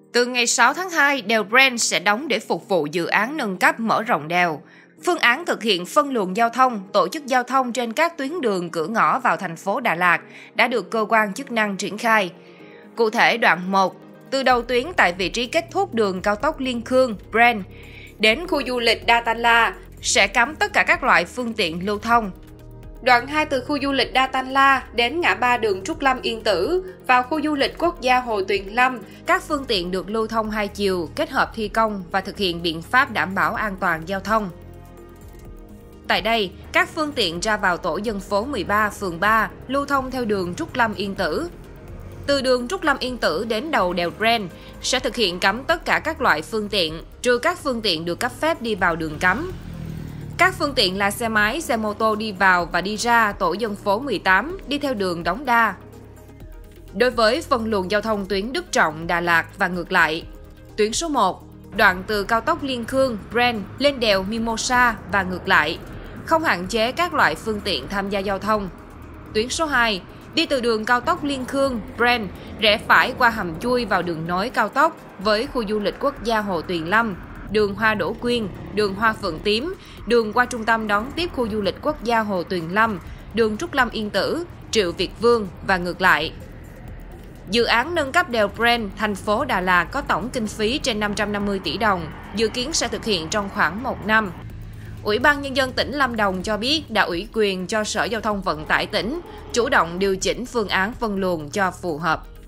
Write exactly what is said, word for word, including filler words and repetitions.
Từ ngày sáu tháng hai, đèo Brent sẽ đóng để phục vụ dự án nâng cấp mở rộng đèo. Phương án thực hiện phân luồng giao thông, tổ chức giao thông trên các tuyến đường cửa ngõ vào thành phố Đà Lạt đã được cơ quan chức năng triển khai. Cụ thể, đoạn một, từ đầu tuyến tại vị trí kết thúc đường cao tốc Liên Khương, Brent, đến khu du lịch Datanla sẽ cấm tất cả các loại phương tiện lưu thông. Đoạn hai từ khu du lịch Datanla đến ngã ba đường Trúc Lâm Yên Tử vào khu du lịch quốc gia Hồ Tuyền Lâm, các phương tiện được lưu thông hai chiều, kết hợp thi công và thực hiện biện pháp đảm bảo an toàn giao thông. Tại đây, các phương tiện ra vào tổ dân phố mười ba, phường ba lưu thông theo đường Trúc Lâm Yên Tử. Từ đường Trúc Lâm Yên Tử đến đầu đèo Brent sẽ thực hiện cấm tất cả các loại phương tiện, trừ các phương tiện được cấp phép đi vào đường cấm. Các phương tiện là xe máy, xe mô tô đi vào và đi ra tổ dân phố mười tám đi theo đường Đống Đa. Đối với phân luồng giao thông tuyến Đức Trọng, Đà Lạt và ngược lại, tuyến số một, đoạn từ cao tốc Liên Khương, Brent lên đèo Mimosa và ngược lại, không hạn chế các loại phương tiện tham gia giao thông. Tuyến số hai, đi từ đường cao tốc Liên Khương, Brent, rẽ phải qua hầm chui vào đường nối cao tốc với khu du lịch quốc gia Hồ Tuyền Lâm, đường Hoa Đỗ Quyên, đường Hoa Phượng Tím, đường qua trung tâm đón tiếp khu du lịch quốc gia Hồ Tuyền Lâm, đường Trúc Lâm Yên Tử, Triệu Việt Vương và ngược lại. Dự án nâng cấp đèo Brent, thành phố Đà Lạt có tổng kinh phí trên năm trăm năm mươi tỷ đồng, dự kiến sẽ thực hiện trong khoảng một năm. Ủy ban Nhân dân tỉnh Lâm Đồng cho biết đã ủy quyền cho Sở Giao thông Vận tải tỉnh chủ động điều chỉnh phương án phân luồng cho phù hợp.